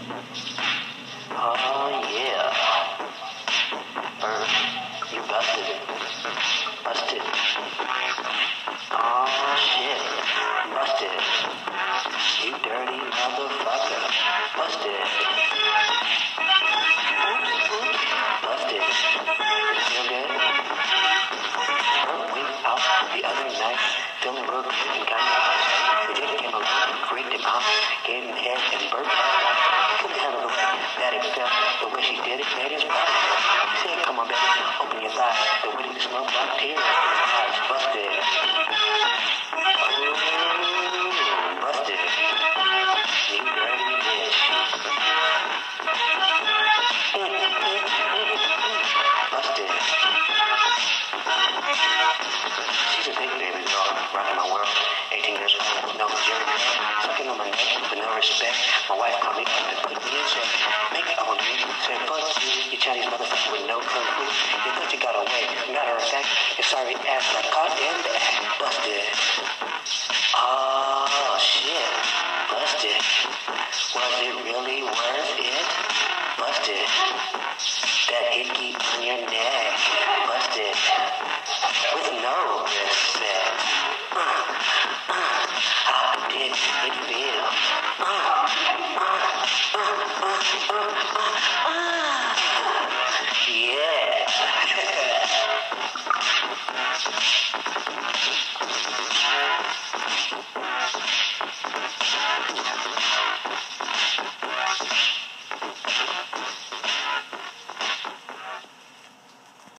Oh yeah. You busted it. Busted. Oh shit. Busted. You dirty motherfucker. Busted. Oops. Busted. Feel good? Went out the other night, feeling real good and got me upset. The dick came along, freaked him out, gave him head and burped. Couldn't handle the way that it felt. The way she did it made his body. He said, come on, baby, open your thighs. The way the smoke brought tears. Eyes busted. Ooh, busted. You dirty bitch. Busted. She's a big baby girl, rocking my world. 18 years old, no jerk. Sucking on my neck with no respect. My wife called me up and put me in check. Make it on me, say fuck you Chinese motherfucker with no kung fu. You thought you got away. Matter of fact, your sorry ass got caught in the act. Busted. Oh shit. Busted. Was it really worth it? Busted. That hickey on your neck. Busted. With no respect. How did it feel? Yeah.